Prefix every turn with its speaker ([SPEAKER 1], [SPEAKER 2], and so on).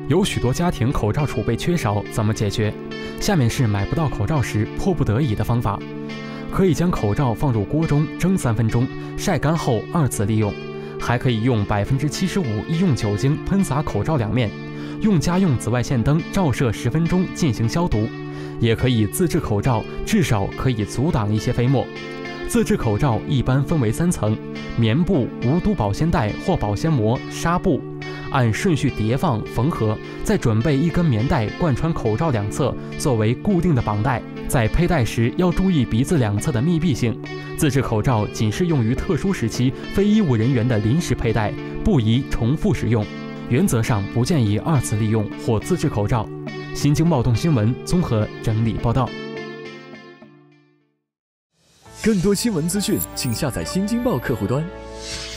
[SPEAKER 1] 有许多家庭口罩储备缺少，怎么解决？下面是买不到口罩时迫不得已的方法。可以将口罩放入锅中蒸3分钟，晒干后2次利用。还可以用75%医用酒精喷洒口罩两面，用家用紫外线灯照射10分钟进行消毒。也可以自制口罩，至少可以阻挡一些飞沫。自制口罩一般分为3层：棉布、无毒保鲜袋或保鲜膜、纱布。按顺序叠放缝合，再准备一根棉带贯穿口罩两侧，作为固定的绑带。在佩戴时要注意鼻子两侧的密闭性。自制口罩仅适用于特殊时期非医务人员的临时佩戴，不宜重复使用。原则上不建议2次利用或自制口罩。新京报动新闻综合整理报道。
[SPEAKER 2] 更多新闻资讯，请下载新京报客户端。